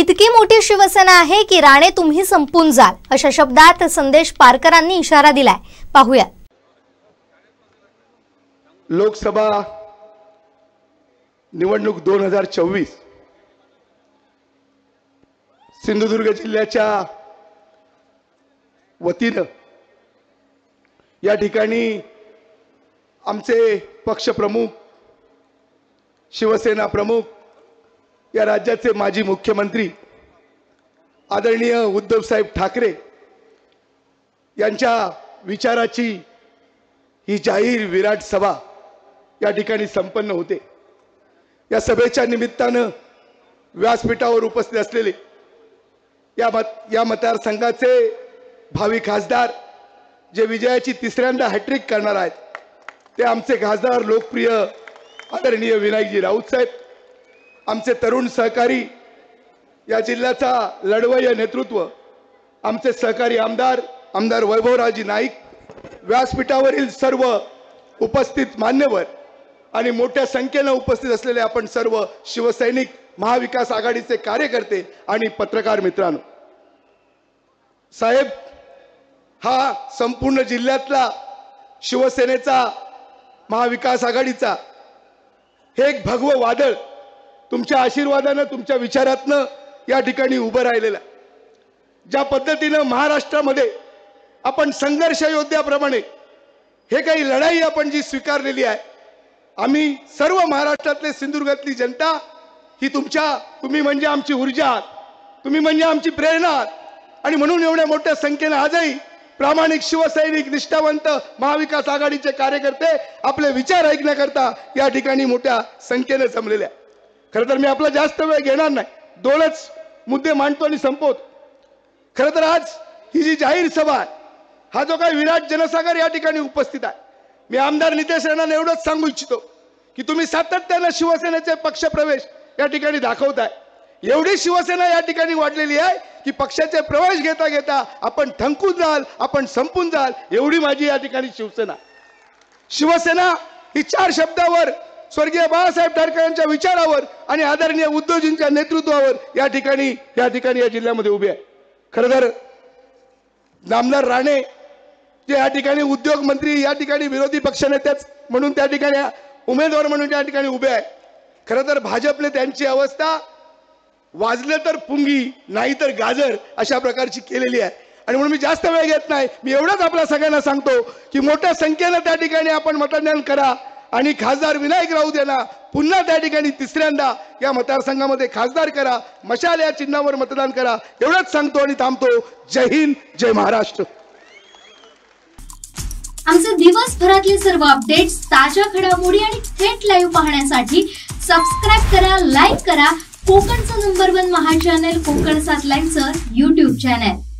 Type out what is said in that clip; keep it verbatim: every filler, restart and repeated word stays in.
इतकी मोठी शिवसेना आहे की राणे तुम्ही संपून जाल, अशा शब्दात संदेश पारकरांनी इशारा दिलाय. पाहूया. लोकसभा निवडणूक दोन हजार चोवीस सिंधुदुर्ग जिल्ह्याच्या वतीनं या ठिकाणी आमचे पक्षप्रमुख, शिवसेना प्रमुख, या राज्याचे माजी मुख्यमंत्री आदरणीय उद्धव साहेब ठाकरे यांच्या विचाराची ही जाहीर विराट सभा या ठिकाणी संपन्न होते. या सभेच्या निमित्तानं व्यासपीठावर उपस्थित असलेले या मत या मतदारसंघाचे भावी खासदार, जे विजयाची तिसऱ्यांदा हॅट्रिक करणार आहेत, ते आमचे खासदार लोकप्रिय आदरणीय विनायकजी राऊत साहेब, आमचे तरुण सहकारी, या जिल्ह्याचा लढवय्य नेतृत्व, आमचे सहकारी आमदार आमदार वैभवरावजी नाईक, व्यासपीठावरील सर्व उपस्थित मान्यवर आणि मोठ्या संख्येने उपस्थित असलेले आपण सर्व शिवसैनिक, महाविकास आघाडीचे कार्यकर्ते आणि पत्रकार मित्रांनो, साहेब, हा संपूर्ण जिल्ह्यातला शिवसेनेचा, महाविकास आघाडीचा हे एक भगवं वादळ तुमच्या आशीर्वादानं, तुमच्या विचारातनं या ठिकाणी उभं राहिलेलं. ज्या पद्धतीनं महाराष्ट्रामध्ये आपण संघर्ष योद्ध्याप्रमाणे हे काही लढाई आपण जी स्वीकारलेली आहे, आम्ही सर्व महाराष्ट्रातले, सिंधुदुर्गातली जनता ही तुमच्या, तुम्ही म्हणजे आमची ऊर्जा, तुम्ही म्हणजे आमची प्रेरणा, आणि म्हणून एवढ्या मोठ्या संख्येने आजही प्रामाणिक शिवसैनिक, निष्ठावंत महाविकास आघाडीचे कार्यकर्ते आपले विचार ऐकण्याकरता या ठिकाणी मोठ्या संख्येने जमलेले आहे. खरं तर मी आपला जास्त वेळ घेणार नाही, दोनच मुद्दे मांडतो आणि संपवतो. खरं तर आज ही जी जाहीर सभा आहे, हा जो काही विराट जनसागर या ठिकाणी उपस्थित आहे, मी आमदार नितेश राणांना एवढंच सांगू इच्छितो की तुम्ही सातत्यानं शिवसेनेचे पक्षप्रवेश या ठिकाणी दाखवताय. एवढी शिवसेना या ठिकाणी वाढलेली आहे की पक्षाचे प्रवेश घेता घेता आपण थंकून जाल, आपण संपून जाल, एवढी माझी या ठिकाणी शिवसेना. शिवसेना ही चार शब्दावर, स्वर्गीय बाळासाहेब ठाकरे यांच्या विचारावर आणि आदरणीय उद्धवजींच्या नेतृत्वावर या ठिकाणी या ठिकाणी या जिल्ह्यामध्ये उभी आहे. खरं तर नामदार राणे जे या ठिकाणी उद्योग मंत्री, या ठिकाणी विरोधी पक्षनेतेच म्हणून त्या ठिकाणी उमेदवार म्हणून या ठिकाणी उभे आहे. खरं तर भाजपने त्यांची अवस्था वाजले तर पुंगी, नाही तर गाजर अशा प्रकारची केलेली आहे. आणि म्हणून मी जास्त वेळ घेत नाही, मी एवढंच आपल्या सगळ्यांना सांगतो की मोठ्या संख्येनं त्या ठिकाणी आपण मतदान करा आणि खासदार विनायक राऊत यांना पुन्हा त्या ठिकाणी तिसऱ्यांदा या मतदारसंघामध्ये खासदार करा, मशाल या चिन्हावर मतदान करा, एवढंच सांगतो आणि थांबतो. जय हिंद, जय महाराष्ट्र. आमचे दिवसभरातले सर्व अपडेट्स, ताज्या घडामोडी आणि थेट लाईव्ह पाहण्यासाठी सबस्क्राईब करा, लाईक करा कोकणचं नंबर वन महा चॅनल कोकण सात लाईव्हचं यूट्यूब चॅनल.